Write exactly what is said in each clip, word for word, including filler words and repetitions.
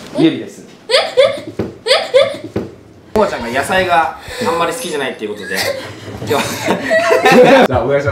ゆりです。もあちゃんが野菜があんまり好きじゃないっていうことで今日じゃあお願いします。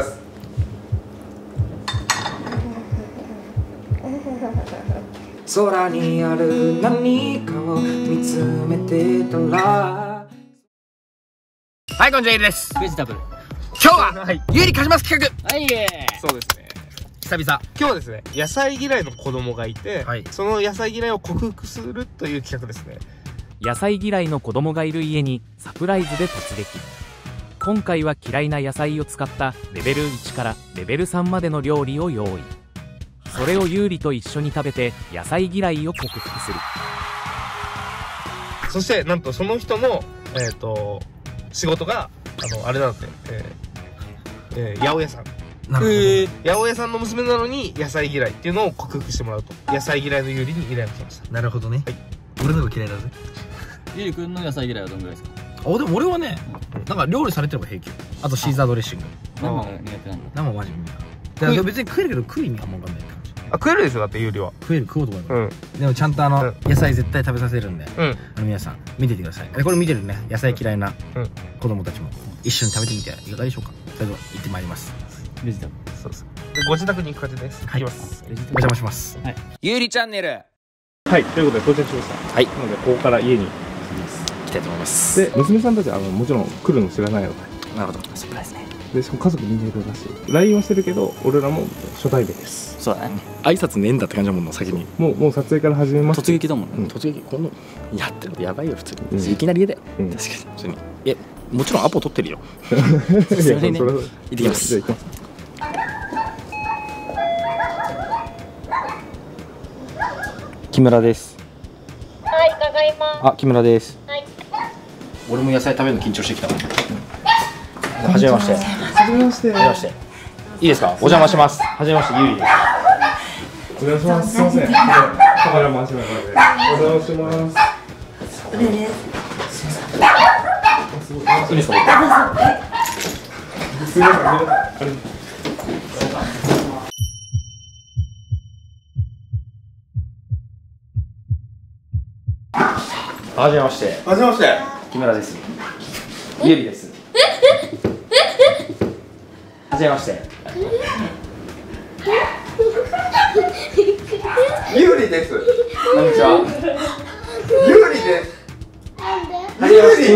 空にある何かを見つめてたら。はい、こんにちは、ゆりです。 ベジタブル。 今日は、はい、ゆりかじます企画。 はい、 そうですね。 久々。 今日はですね、野菜嫌いの子供がいて、はい、その野菜嫌いを克服するという企画ですね。 野菜嫌いの子供がいる家にサプライズで突撃。今回は嫌いな野菜を使ったレベルいちからレベルさんまでの料理を用意。それをゆうりと一緒に食べて野菜嫌いを克服する。 そしてなんとその人のえっと仕事があのあれなんで、えーえー、八百屋さん。なるほど。八百屋さんの娘なのに野菜嫌いっていうのを克服してもらうと。野菜嫌いのゆうりに依頼をしました。 なるほどね。はい。俺の方が嫌いだぜ。 ゆうりくんの野菜嫌いはどんぐらいですか？ あ、でも俺はね、なんか料理されてれば平気。あとシーザードレッシング。 生が苦手なんだ。 生マジ無理だ。だから別に食えるけど食う意味あんま分かんない感じ。 あ、食えるでしょだってゆうりは。 食える食おうと思えば。うん。でもちゃんとあの野菜絶対食べさせるんで、うん。あの皆さん見ててください。これ見てるね野菜嫌いな子供たちも一緒に食べてみてはいかがでしょうか。それでは行ってまいります。 ベジタブル。 そうそう。でご自宅に行く感じです。 はい。 行きます。 お邪魔します。 はい。 ゆうりチャンネル。 はい。ということで到着しました。はい。なのでここから家に。 行きたいと思います。 で、娘さんたちはあのもちろん来るの知らないので。 なるほど、サプライズね。 で、しかも家族みんないるらしい。ライン はしてるけど、俺らも初対面です。 そうだね。挨拶ねえんだって感じだもんな、先に。 もう、もう撮影から始めます。 突撃だもんね。突撃、このやってるのやばいよ、普通に。いきなり家だよ。確かに。普通に。いや、もちろんアポ取ってるよ。それね。行ってきます。木村です。 はい、伺います。 あ、木村です。 はい。 俺も野菜食べるの緊張してきた。はじめまして。はじめまして。 はじめまして。いいですか。お邪魔します。はじめまして、ゆうりです。 お邪魔します。すみません。カメラ回しながらで。お邪魔します。 これです。 いいですか。 すみません。 はじめまして。 はじめまして。 木村です。ゆうりです。はじめまして。 ゆうりです。 こんにちは。 ゆうりです。 はじめまして。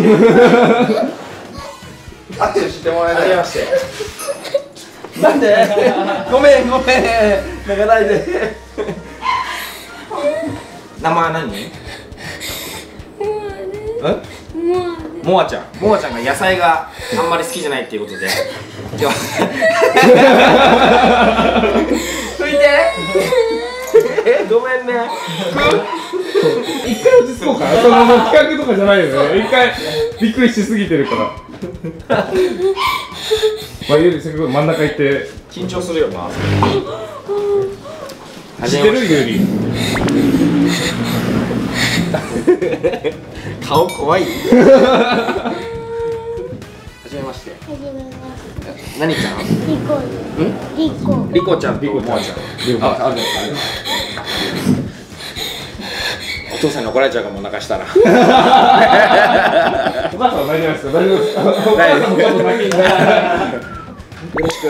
あってる知ってもらえない。 はじめまして。なんで？ごめんごめん。泣かないで。名前何？もあちゃん、もあちゃんが野菜があんまり好きじゃないっていうことで今日拭いてえ、ごめんね。 一回落ち着こうかな。その企画とかじゃないよね。一回びっくりしすぎてるからまあゆうりせっかく真ん中行って緊張するよな。 知ってるゆうり顔怖い。はじめまして。 はじめまして。 何ちゃん？ リコ。ん？リコ。 リコちゃんとモアちゃん。あ、ある。お父さんに怒られちゃうかも、泣かしたら。お母さん大丈夫ですか？大丈夫ですか？大丈夫です。 よろしく。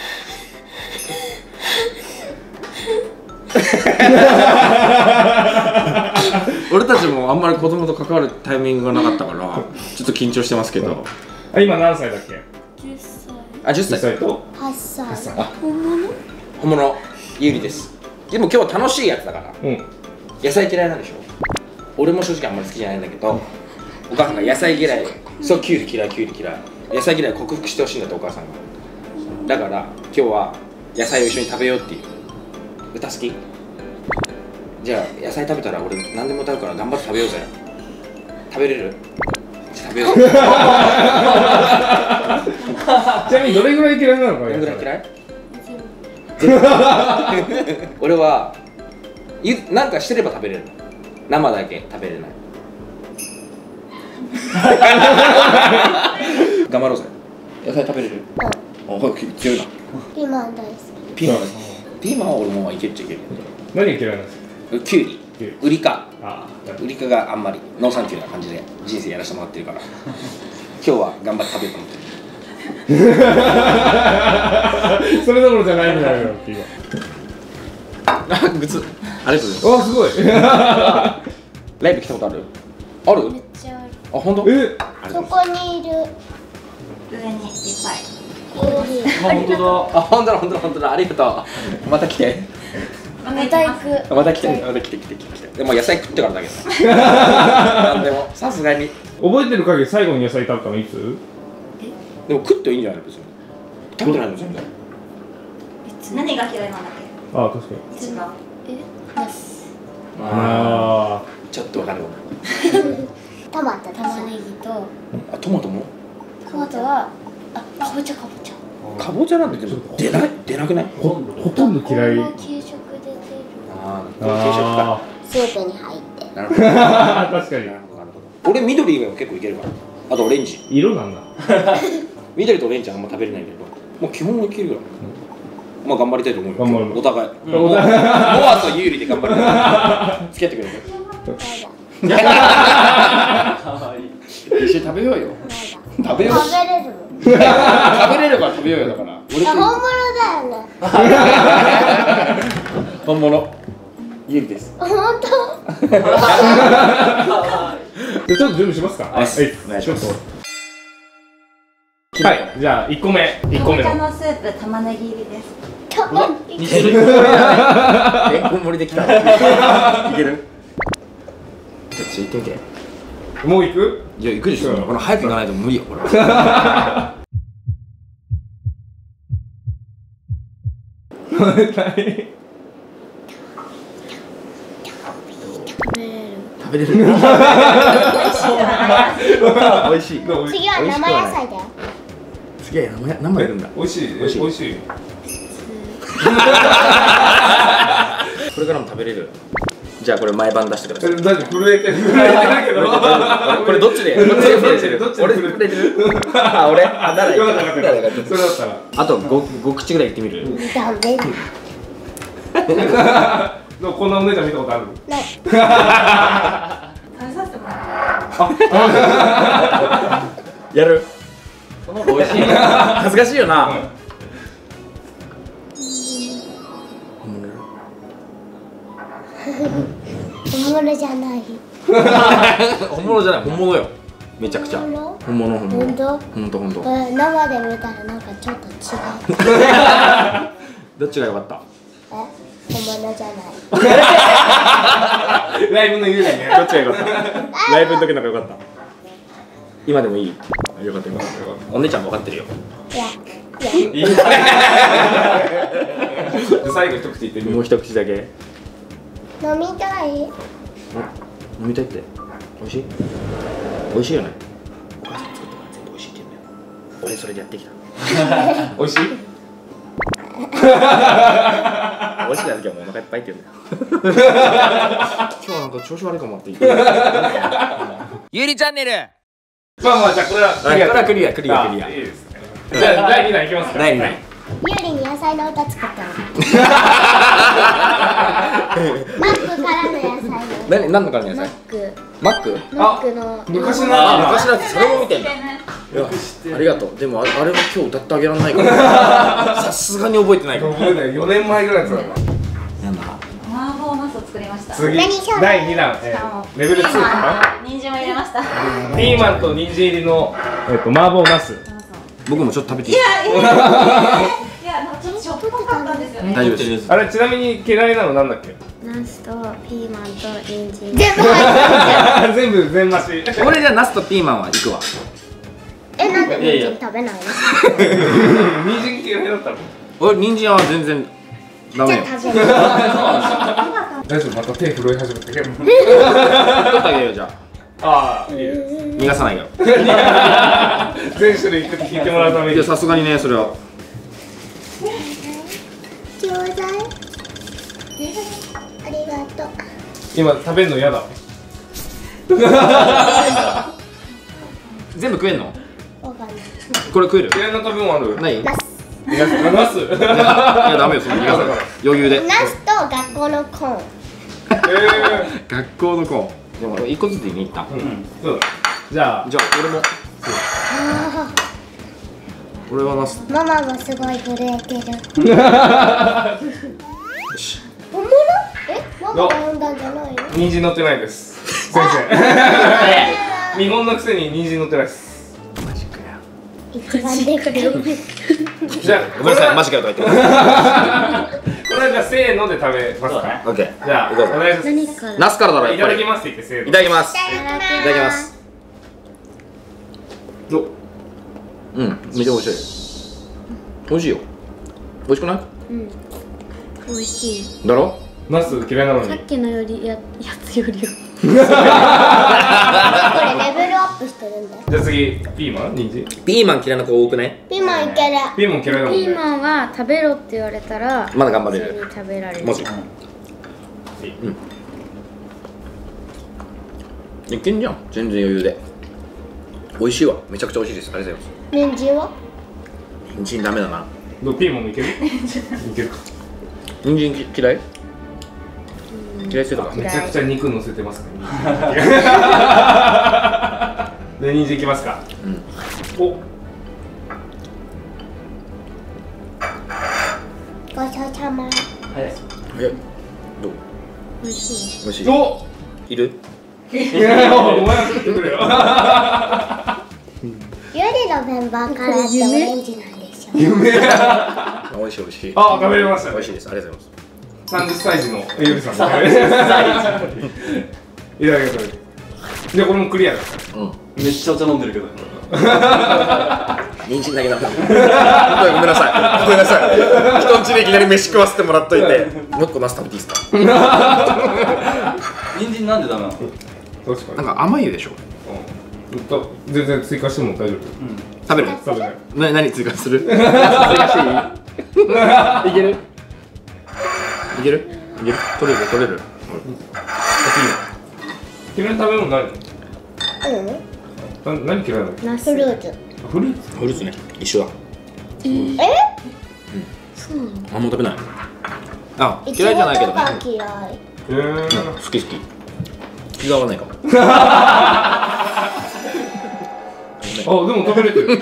俺たちもあんまり子供と関わるタイミングがなかったからちょっと緊張してますけど。 あ、今何歳だっけ？ じゅっさい。 あ、じゅっさいとはっさい。 あ、 本物？ 本物ゆうりです。でも今日は楽しいやつだから、うん、野菜嫌いなんでしょ。俺も正直あんまり好きじゃないんだけど、お母さんが野菜嫌い、そう、キュウリ嫌い、キュウリ嫌い、野菜嫌い克服してほしいんだってお母さんが。だから今日は野菜を一緒に食べようっていう。歌好き？じゃあ野菜食べたら俺何でも食べるから頑張って食べようぜ。食べれる？じゃあ食べようぜ。 ちなみにどれぐらい嫌いなのか？ どれぐらい嫌い？俺はなんかしてれば食べれるの。生だけ食べれない。頑張ろうぜ。野菜食べれる？うん。お、強いな。 ピーマン大好き。 ピーマン大好き。ピーマンは俺もいけるっちゃいけるけど。 何が嫌いなんですか？ キュウリ、ウリ科、 ウリ科があんまりノーサンキューな感じで人生やらせてもらってるから今日は頑張って食べようと思ってる。 それどころじゃないんだよ今。 あ、グッズありがとうございます。 わ、すごい。 ライブ来たことある？ある？ めっちゃある。 あ、本当？ え、 そこにいる。 上にいっぱい。 いる。 あ、本当だ。 あ、本当だ本当だ本当だ、ありがとう。また来て。 また行く。 また来て、また来て来て来て来て。でも野菜食ってからだけど。なんでもさすがに。 覚えてる限り最後に野菜食ったのいつ？ でも食っていいんじゃない別に。食べてないの全然。 何が嫌いなんだっけ？ ああ、確かに。 一番。 え、ナス。 あちょっとわかるわ。 トマト、玉ねぎと。 あ、トマトも？ トマトは。あ、かぼちゃかぼちゃ。 かぼちゃなんてでも出ない出なくない？ ほほとんど嫌い。 この給食で出る。 ああ、定食か。 スープに入って。 なるほど。 確かに。 なるほどなるほど。俺緑以外は結構いけるから。あとオレンジ。 色なんだ。 緑とオレンジはあんま食べれないけど、もう基本はいけるよ。まあ頑張りたいと思うよ。 頑張るお互い。 お互い。 モアと有利で頑張りたい。付き合ってくれる？一緒に食べようよ。食べよう。 食べれる。 食べれるから食べようよだから。俺本物だよね。 本物。有利です。 本当。 で、ちょっと準備しますか。 はい。お願いします。 はい、じゃあいっこめ。いっこめの。 かぼちゃのスープ玉ねぎ入りです。 に種類。れんこん盛りできた。いける？ちょっと行ってみて。 もう行く？ いや行くでしょ。この早く行かないと無理よこれ。 食べたい。 食べれる。美味しい。 次は生野菜だよ。 次は生生いるんだ。 美味しい。美味しい。 これからも食べれる。じゃあこれ前番出してください。 だって震えてる。震えてるけど。 これどっちで？どっちで震えてる？俺震えてる？あ、俺？あ、ならいい。それだったら。あと五五口ぐらい言ってみる？ ダメ。 こんなお姉ちゃん見たことある？ ない。 食べさせてもらう。 やる？美味しい。恥ずかしいよな。 本物じゃない。 本物じゃない、本物よ。めちゃくちゃ。本物、本物。 本当？ 本当、本当。 生で見たらなんかちょっと違う。 どっちが良かった？ え、本物じゃない。 ライブの言うね。 どっちが良かった？ライブの時の方が良かった。今でもいい？よかったよかった。お姉ちゃんも分かってるよ。 いや、いや。 最後一口言ってみもう一口だけ。 飲みたい。 飲みたいって。美味しい？美味しいよね。お母さん作ったから全部美味しいって言うんだよ。俺それでやってきた。 美味しい？ 美味しくない時はもうお腹いっぱいって言うんだよ。今日なんか調子悪いかもって言って。ゆりチャンネル。 まあまあ、じゃあこれはクリアクリアクリアクリア。 いいですね。じゃあだいにだんいきますか。 だいにだん。 ゆりに野菜の歌作ったの。マックからの野菜の。 何何のからの野菜？ マック。 マック？ マックの。 昔のあ、昔のやつそれも見てんだ。いや、ありがとう。でもあれは今日歌ってあげられないから。さすがに覚えてないから。 覚えてない。よねんまえぐらいだった。 なんだ？ 麻婆ナスを作りました。 次何それ？ だいにだん、レベルツーかな。 人参を入れました。 ピーマンと人参入りのえっと麻婆ナス。 僕もちょっと食べていい？ いやいやいやいや、ちょっとしょっぱかったんですよね。 大丈夫です。 あれちなみに嫌いなのなんだっけ？ ナスとピーマンと人参。全部入って全部全増し。 俺じゃあナスとピーマンはいくわ。 え、なんで人参食べないの？ 人参嫌いだったの？ 俺人参は全然ダメよ。 じゃあ食べる。 大丈夫、また手震え始めたけど。 取ってあげるよじゃあ。 ああ、いいです。 逃がさないよ。 全種類聞いてもらうために。 いやさすがにねそれは。 ちょうだい。ありがとう。 今食べるの嫌だ。 全部食えんの？ わかんない。 これ食える？ 嫌いな食べ物ある？ ない？ ナス。 ナス？ いやダメよその逃がさない。余裕で。 ナスと学校のコーン。 え、 学校の子。 でも一個ずつ言いに行った。 そうだ。じゃあじゃあ俺も。俺はナス。 ママがすごい震えてる。 よし。 本物？え、ママが読んだんじゃないよ。 人参乗ってないです。先生。見本のくせに人参乗ってないです。 マジかよ。 一番でかい。 じゃあごめんなさい、マジかよと言って。 これじゃあせーので食べますか。 オッケー。 じゃあお願いします。 何から？ ナスからだろやっぱり。 いただきますって言ってせーの。 いただきます。いいただきただきます。 どう？ うん、めっちゃ美味しい。美味しいよ。美味しくない？ うん。美味しい。 だろ？ ナス嫌いなのに。 さっきのよりややつよりは。これレベルアップしてるんだよ。 じゃあ次ピーマン、人参。 ピーマン嫌いな子多くね？ ピーマンいける。 ピーマン嫌いなもんね。 ピーマンは食べろって言われたらまだ頑張れる。 普通に食べられる。 マジ？うん。いけんじゃん。全然余裕で。美味しいわ。めちゃくちゃ美味しいです。ありがとうございます。 人参は？ 人参ダメだな。 どうピーマンもいける？いけるか。 人参き嫌い？嫌いするか。 めちゃくちゃ肉乗せてますね。で人参いきますか。 うん。 お。 ごちそうさま。 早い。 早い。どう？ 美味しい。 美味しい。 お。 いる？ いやお前は食ってくれよ。 ゆりのメンバーからってオレンジなんでしょ。 夢。 美味しい美味しい。 あ、食べれましたね。 美味しいです。ありがとうございます。 三十歳児のゆりさん。三十歳児。いただきます。でこれもクリアです。 うん。 めっちゃお茶飲んでるけど。 人参だけだ。ごめんなさい。ごめんなさい。人んちでいきなり飯食わせてもらっといて。もう一個ナス食べていいですか？ 人参なんでダメなの？ 確かに。 なんか甘いでしょ。 うんと全然追加しても大丈夫。 食べる？ 食べない。 な何追加する？追加していい？いける？いける？いける？取れる取れる。 嫌いな食べ物ないの？ うん。 な何嫌いなの？ ナスフルーツ。 フルーツ。 フルーツね。一緒だ。 え？うん。そうなの？ あんま食べない。あ、嫌いじゃないけどね。 いちごとか嫌い。 えー。 好き好き。気が合わないかも。 あ、でも食べれてる。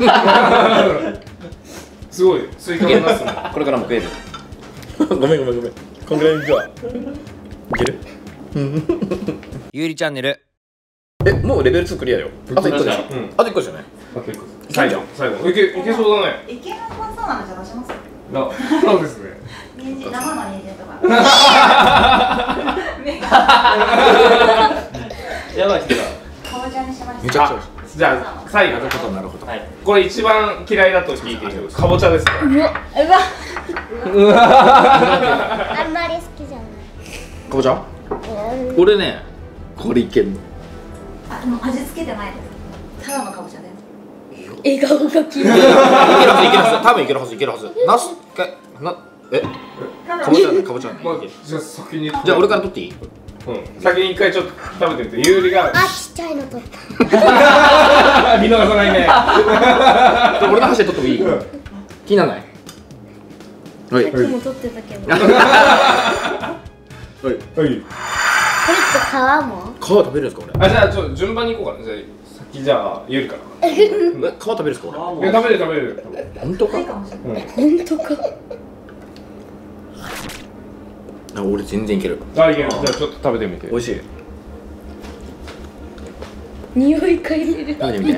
すごい、スイカのナスも。 これからも食える。ごめんごめんごめん。こんぐらいにじゃあ。いける？ゆうりチャンネル。え、もうレベルツークリアよ。あといっこでしょ。あといっこですよね。 あといっこ。最後、最後。いけ、いけそうだね。 いけなさそうなのじゃ出しますよ。 あ、そうですね。 人参、生の人参とか。 やばい人だ。 かぼちゃにしました。 めちゃくちゃ美味しい。 じゃあ、最後。 なるほどなるほど。 はい。 これ一番嫌いだと聞いている。かぼちゃですか。 うわ。うわ。あんまり好きじゃない。 かぼちゃ？俺ね、これいけんの。 あ、でも味付けてないです。ただのかぼちゃです。 笑顔が綺麗。 いけるはずいけるはず。多分いけるはずいけるはず。ナスかなえ？かぼちゃねかぼちゃね。 まあ、じゃあ先に。 じゃあ俺から取っていい？ うん。先に一回ちょっと食べてみて。ゆうりが。 あ、ちっちゃいの取った。 見逃さないね。 俺の箸で取ってもいい？気にならない？はい。 さっきも取ってたけど。こはい。 はい。 れって皮も？ 皮食べるんですか俺？ あ、じゃあちょっと順番にいこうかな。じゃあ先じゃあゆうりから。 え、皮食べるんですか俺？ いや食べる食べる。 本当か？ いいかもしれない。 本当か。 あ、俺全然いける。 あ、いける。じゃあちょっと食べてみて。 美味しい。 匂い嗅いでる。 食べてみて。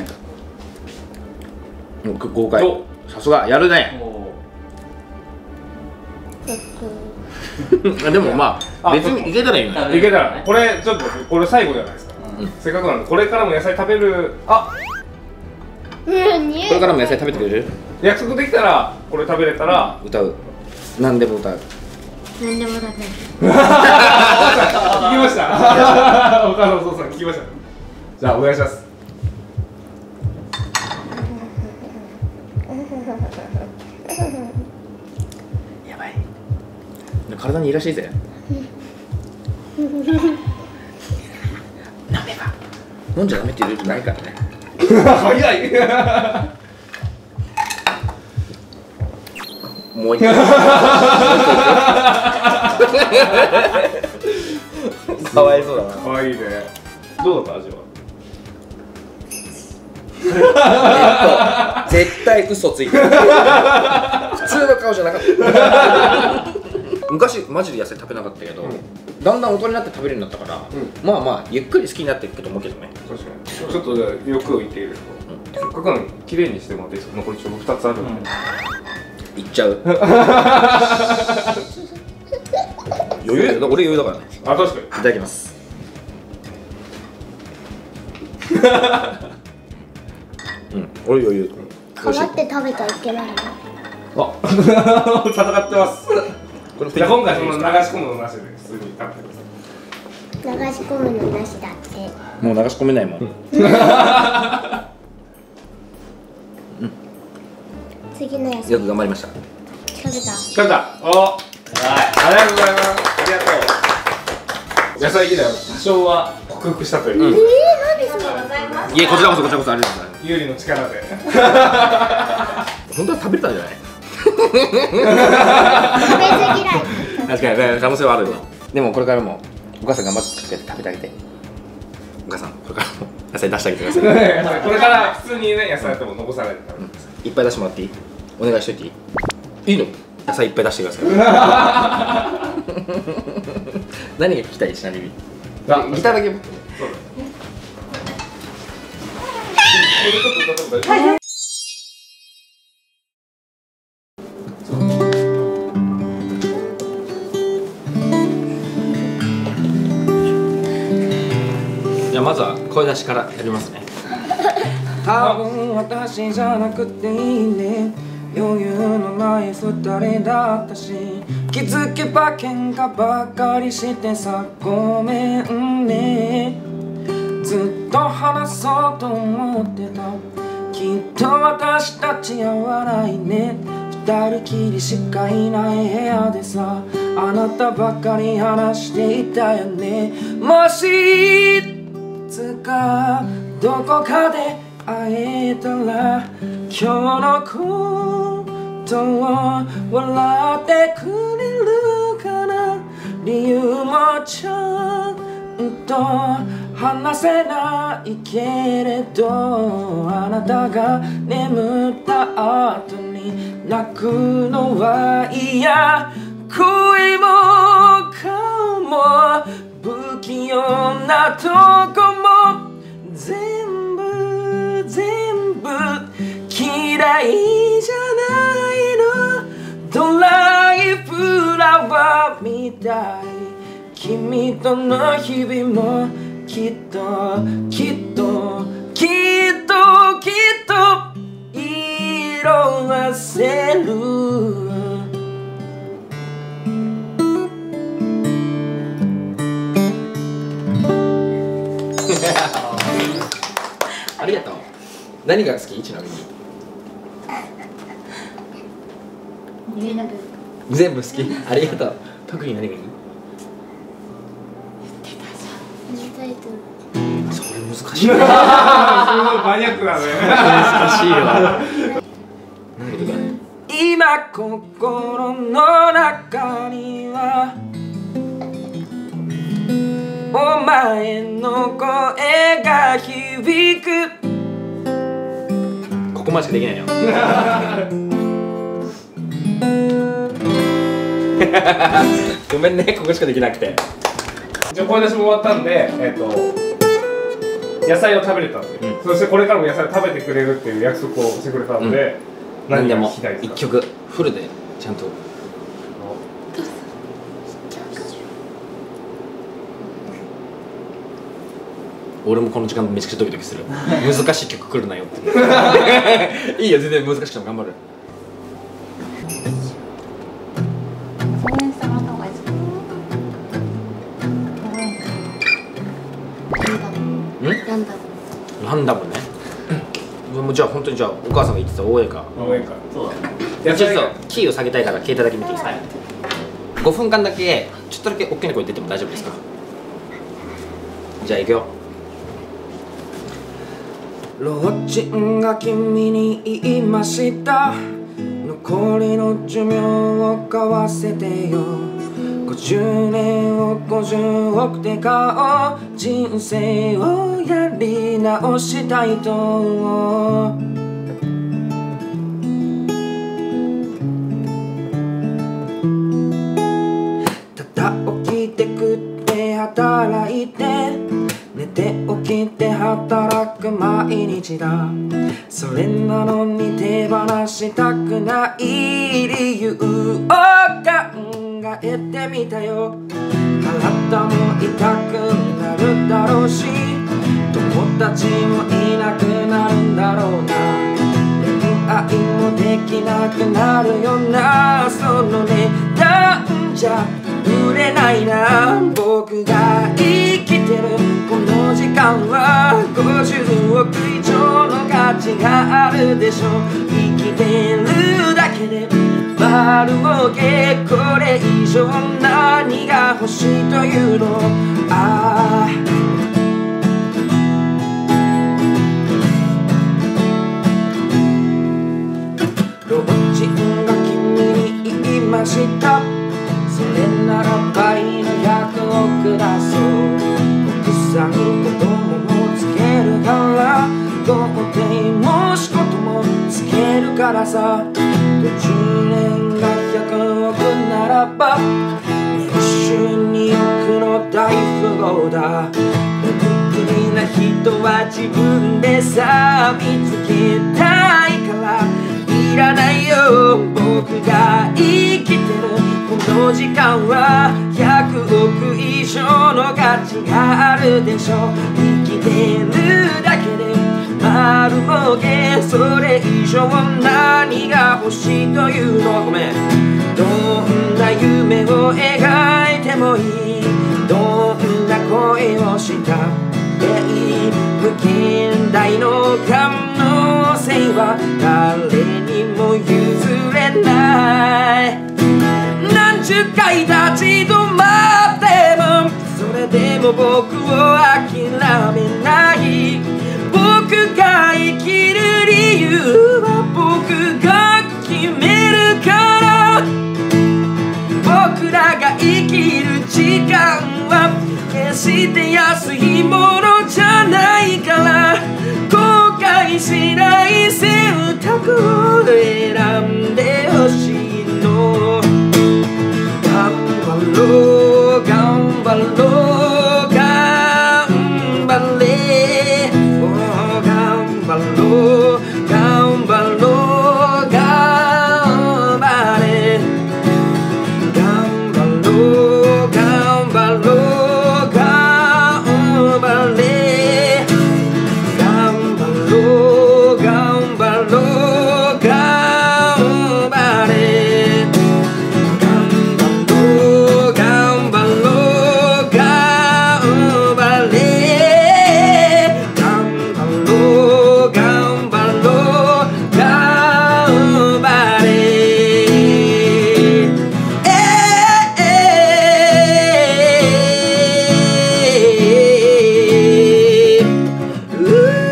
もう豪快。さすがやるね。でもまあ別にいけたらいいのよ。 いけたら。これちょっとこれ最後じゃないですか。せっかくなんでこれからも野菜食べる。あ、 うん、匂い。 これからも野菜食べてくれる？ 約束できたらこれ食べれたら歌う。何でも歌う。 何でも食べる。 聞きました。お母さんお父さん聞きました。じゃあお願いします。 やばい。体にいいらしいぜ。飲めば。飲んじゃダメって言うルールないからね。 早い。 もう一回。 すかわいそうだな。 かわいいね。どうだった味は？ えっと絶対嘘ついてる。普通の顔じゃなかった。昔マジで野菜食べなかったけど、うん、だんだん大人になって食べるようになったから、うん、まあまあゆっくり好きになっていくと思うけどね。 確かに。ちょっとじゃあ欲を言っていいですか？せっかくなのに綺麗にしてもらっていいですか？残りちょうどふたつあるんで。 いっちゃう。余裕だよ。俺余裕だからね。 あ、確かに。 いただきます。うん、俺余裕。 皮って食べちゃいけないの？ あ、戦ってます。じゃあ今回その流し込むのなしで普通に食べてください。 流し込むのなしだって。 もう流し込めないもん。うん、 次のやつ。 よく頑張りました。 食べた。 食べた。お、はい。ありがとうございます。ありがとう。野菜嫌いは多少は克服したという。 ええ、なんでそうございます。 いや、こちらこそこちらこそありがとうございます。 有利の力で。 本当は食べれたんじゃない？ 食べず嫌い。 確かにね、可能性はあるよ。でもこれからもお母さん頑張って作って食べてあげて。お母さん、これからも野菜出してあげてください。 これから普通にね、野菜やっても残さないで食べてください。 いっぱい出してもらっていい？お願いしといていい？いいの？野菜いっぱい出してください。何が聞きたい？ちなみにギターだけ持って。じゃあまずは声出しからやりますね。多分私じゃなくていいね、余裕のない二人だったし、気づけば喧嘩ばかりしてさ、ごめんね。ずっと話そうと思ってた、きっと私たち合わないね。二人きりしかいない部屋でさ、あなたばかり話していたよね。もしいつかどこかで会えたら、今日のことを笑ってくれるかな。理由もちゃんと話せないけれど、あなたが眠った後に泣くのは嫌。声も顔も不器用なとこも全部全部嫌いじゃないの。ドライフラワーみたい、君との日々もきっときっときっときっと色あせる。ありがとう。何が好き？ちなみに全部好き。ありがとう。特に何がいい？それ難しいな。 マニアックだね。 難しいわ。今心の中にはお前の声が響く。ここまでしかできないよ。ごめんね、ここしかできなくて。 じゃあ声出しも終わったんで、えっと野菜を食べれたんで、うん、そしてこれからも野菜を食べてくれるっていう約束をしてくれたので、うん、何でも一曲フルでちゃんと。俺もこの時間めちゃくちゃドキドキする。難しい曲来るなよって。いいよ、全然難しくても頑張る。ランダムね。じゃあ本当にじゃあお母さんが言ってた応援歌。 応援歌。そうだね。 ちょっとキーを下げたいから携帯だけ見ていいですか。ごふんかんだけちょっとだけ大きな声出ても大丈夫ですか。じゃあ行くよ。老人が君に言いました。残りの寿命を交わせてよ。 ごじゅうねんをごじゅうおくで買おう、人生をやり直したいと。ただ起きて食って働いて寝て起きて働く毎日だ。それなのに手放したくない理由を考えてみたよ。体も痛くなるだろうし、友達もいなくなるんだろうな。恋愛もできなくなるよな。その値段じゃ売れないな。僕が生きてるこの時間はごじゅうおく以上の価値があるでしょ。生きてるだけで丸儲け、これ以上何が欲しいというの。ああ老人が君に言いました。それなら倍のひゃくおくだそう。奥さん子供もつけるから、豪邸も仕事もつけるからさ。ごじゅうねんがひゃくおくならば年収におくの大富豪だ。得意な人は自分でさ見つけたいからいらないよ。僕が生きてるこの時間はひゃくおく以上の価値があるでしょ。生きてるだけで丸儲け、それ以上何が欲しいというの。ごめん。どんな夢を描いてもいい、どんな恋をしたっていい。無限大の可能性は誰にも譲れない。何十回立ち止まってもそれでも僕を諦めない。僕が生きる理由は僕が決めるから。僕らが生きる時間は決して安いものじゃないから。後悔しない選択を選んでほしいの。頑張ろう頑張ろう頑張れ、oh、頑張ろう頑張ろう頑張れ、頑張ろう頑張ろう頑張れ、頑張ろう頑張ろう頑張れ、頑張ろう頑張ろう頑張れ、頑張ろう頑張ろう頑張れ。ええう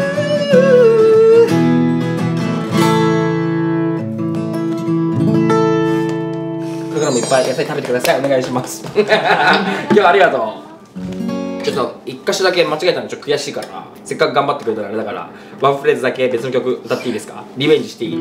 これからもいっぱい野菜食べてください。お願いします。今日はありがとう。ちょっと一箇所だけ間違えたのちょっと悔しいから、せっかく頑張ってくれたからあれだからワンフレーズだけ別の曲歌っていいですか。リベンジしていい。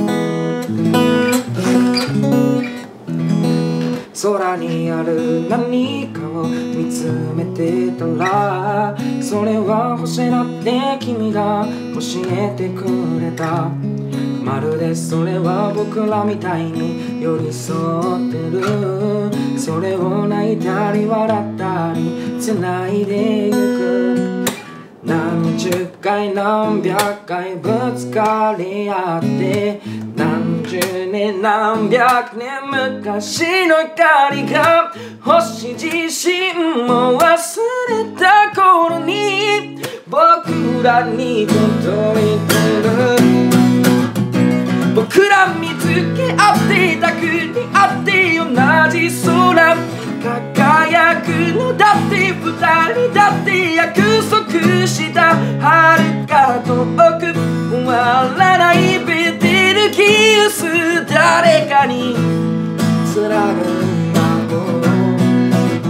空にある何かを見つめてたら、それは星だって君が教えてくれた。まるでそれは僕らみたいに寄り添ってる。それを泣いたり笑ったり繋いでゆく。何十回何百回ぶつかり合って、何十年何百年昔の光が星自身も忘れた頃に僕らに届いてる。僕ら見つけ合ってた国あって同じ空輝くのだって、二人だって約束した遥か遠く終わらないベテルギウス、誰かにつなぐんだろう。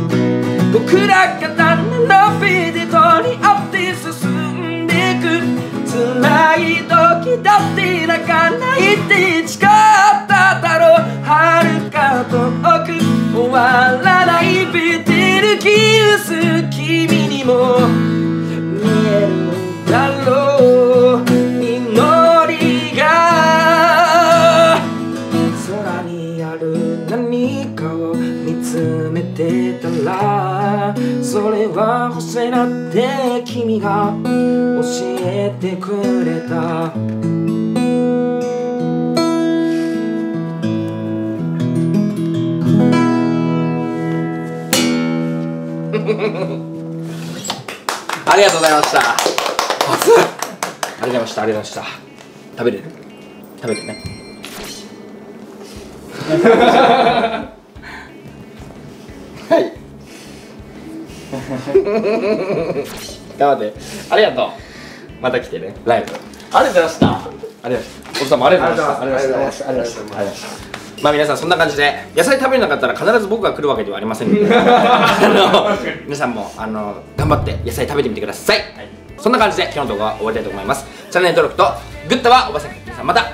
倉方のビデトにあって進んでいく辛い時だって泣かないって誓っただろう遥か遠く終わらないビテルギウス君にも見えるだろう祈りが空にある何かを見つめてたらそれは星だって君が教えてくれたありがとうございました。ありがとうございました。ありがとうございました。食べれる？食べてね。はい。頑張って。ありがとう。また来てね。ライブ。ありがとうございました。ありがとうございました。お父さんもありがとうございました。ありがとうございました。ありがとうございました。まあ皆さんそんな感じで野菜食べれなかったら必ず僕が来るわけではありませんのであの皆さんもあの頑張って野菜食べてみてください、はい、そんな感じで今日の動画は終わりたいと思います。チャンネル登録とグッドはおばさん皆さんまた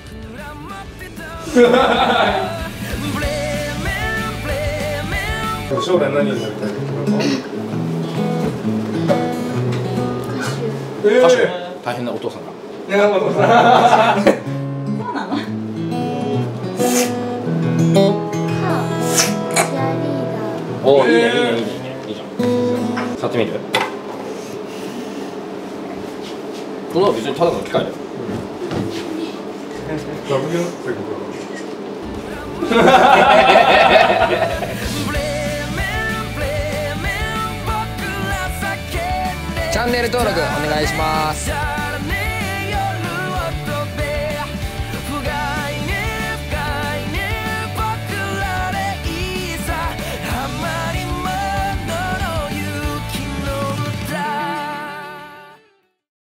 将来何になりたい歌手大変なお父さんがそうなの？ おおいいねいいねいいねいいねいいじゃん触ってみるこのは別にただの機械だよチャンネル登録お願いします。